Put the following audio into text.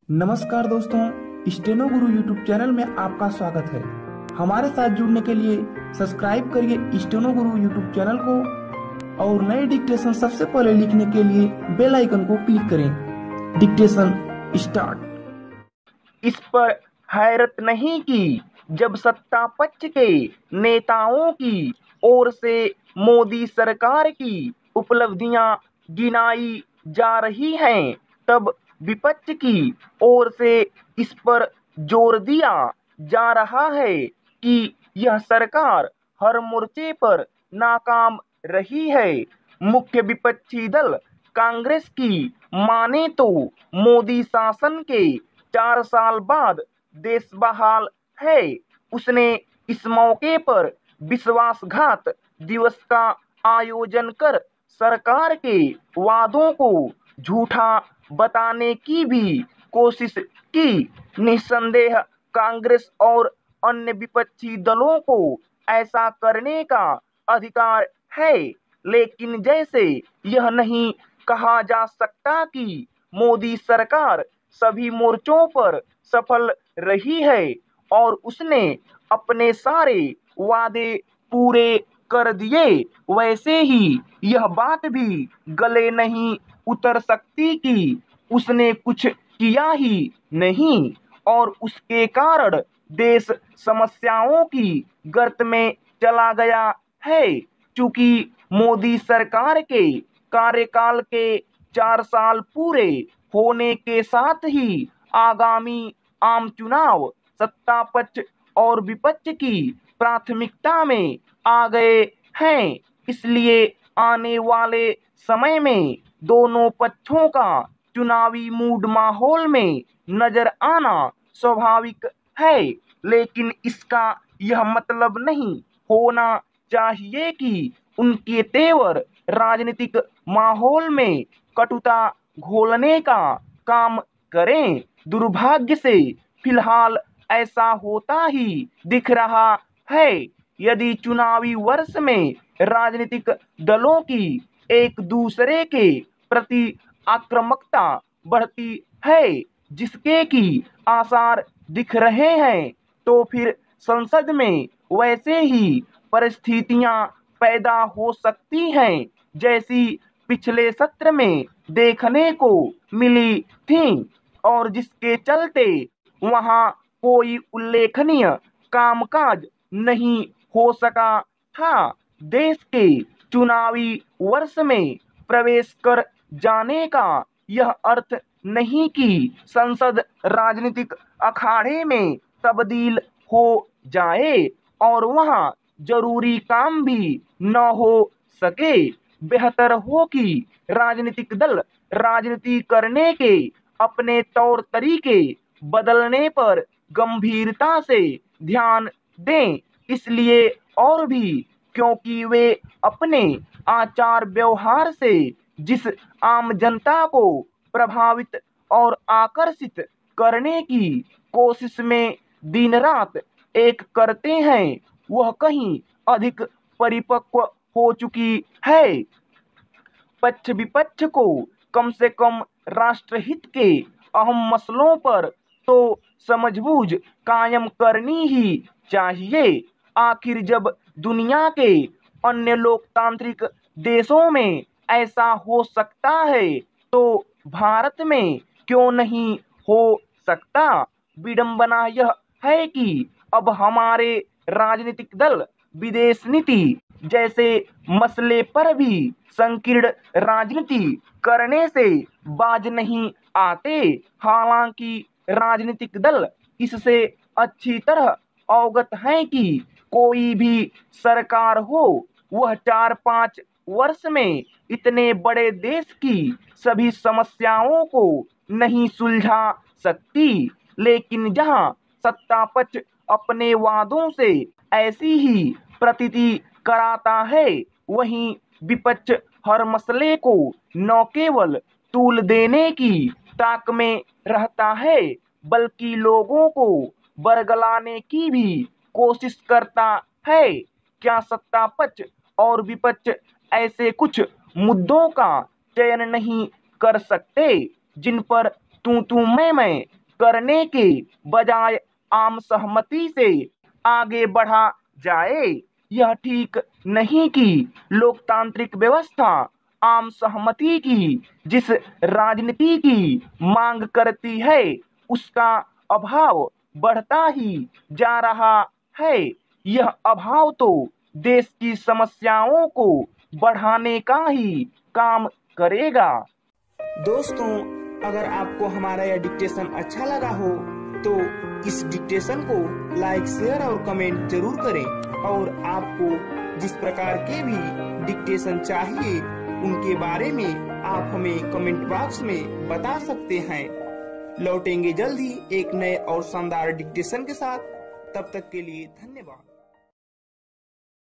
नमस्कार दोस्तों, स्टेनो गुरु YouTube channel में आपका स्वागत है। हमारे साथ जुड़ने के लिए सब्सक्राइब करिए स्टेनो गुरु यूट्यूब चैनल को और नए डिक्टेशन सबसे पहले लिखने के लिए बेल आइकन को क्लिक करें। Dictation start. इस पर हैरत नहीं की जब सत्ता पक्ष के नेताओं की ओर से मोदी सरकार की उपलब्धियां गिनाई जा रही हैं, तब विपक्ष की ओर से इस पर जोर दिया जा रहा है कि यह सरकार हर मोर्चे पर नाकाम रही है। मुख्य विपक्षी दल कांग्रेस की माने तो मोदी शासन के 4 साल बाद देश बहाल है। उसने इस मौके पर विश्वासघात दिवस का आयोजन कर सरकार के वादों को झूठा बताने की भी कोशिश की। निस्संदेह कांग्रेस और अन्य विपक्षी दलों को ऐसा करने का अधिकार है, लेकिन जैसे यह नहीं कहा जा सकता कि मोदी सरकार सभी मोर्चों पर सफल रही है और उसने अपने सारे वादे पूरे कर दिए, वैसे ही यह बात भी गले नहीं उतर सकती कि उसने कुछ किया ही नहीं और उसके कारण देश समस्याओं की गर्त में चला गया है। चूंकि मोदी सरकार के कार्यकाल के 4 साल पूरे होने के साथ ही आगामी आम चुनाव सत्ता पक्ष और विपक्ष की प्राथमिकता में आ गए हैं, इसलिए आने वाले समय में दोनों पक्षों का चुनावी मूड माहौल में नजर आना स्वाभाविक है, लेकिन इसका यह मतलब नहीं होना चाहिए कि उनके तेवर राजनीतिक माहौल में कटुता घोलने का काम करें। दुर्भाग्य से फिलहाल ऐसा होता ही दिख रहा है। यदि चुनावी वर्ष में राजनीतिक दलों की एक दूसरे के प्रति आक्रामकता बढ़ती है, जिसके की आसार दिख रहे हैं, तो फिर संसद में वैसे ही परिस्थितियां पैदा हो सकती हैं जैसी पिछले सत्र में देखने को मिली थी और जिसके चलते वहां कोई उल्लेखनीय कामकाज नहीं हो सका था। देश के चुनावी वर्ष में प्रवेश कर जाने का यह अर्थ नहीं कि संसद राजनीतिक अखाड़े में तब्दील हो जाए और वहां जरूरी काम भी न हो सके। बेहतर हो कि राजनीतिक दल राजनीति करने के अपने तौर तरीके बदलने पर गंभीरता से ध्यान दें, इसलिए और भी क्योंकि वे अपने आचार व्यवहार से जिस आम जनता को प्रभावित और आकर्षित करने की कोशिश में दिन रात एक करते हैं, वह कहीं अधिक परिपक्व हो चुकी है। पक्ष विपक्ष को कम से कम राष्ट्रहित के अहम मसलों पर तो समझबूझ कायम करनी ही चाहिए। आखिर जब दुनिया के अन्य लोकतांत्रिक देशों में ऐसा हो सकता है, तो भारत में क्यों नहीं हो सकता। विडंबना यह है कि अब हमारे राजनीतिक दल विदेश नीति जैसे मसले पर भी संकीर्ण राजनीति करने से बाज नहीं आते। हालांकि राजनीतिक दल इससे अच्छी तरह अवगत हैं कि कोई भी सरकार हो, वह 4-5 वर्ष में इतने बड़े देश की सभी समस्याओं को नहीं सुलझा सकती, लेकिन जहां सत्ता पक्ष अपने वादों से ऐसी ही प्रतीति कराता है, वहीं विपक्ष हर मसले को न केवल तूल देने की ताक में रहता है, बल्कि लोगों को बरगलाने की भी कोशिश करता है। क्या सत्ता पक्ष और विपक्ष ऐसे कुछ मुद्दों का चयन नहीं कर सकते जिन पर तू मैं करने के बजाय आम सहमति से आगे बढ़ा जाए। यह ठीक नहीं कि लोकतांत्रिक व्यवस्था आम सहमति की जिस राजनीति की मांग करती है उसका अभाव बढ़ता ही जा रहा है। यह अभाव तो देश की समस्याओं को बढ़ाने का ही काम करेगा। दोस्तों, अगर आपको हमारा यह डिक्टेशन अच्छा लगा हो तो इस डिक्टेशन को लाइक, शेयर और कमेंट जरूर करें। और आपको जिस प्रकार के भी डिक्टेशन चाहिए उनके बारे में आप हमें कमेंट बॉक्स में बता सकते हैं। लौटेंगे जल्द ही एक नए और शानदार डिक्टेशन के साथ। तब तक के लिए धन्यवाद।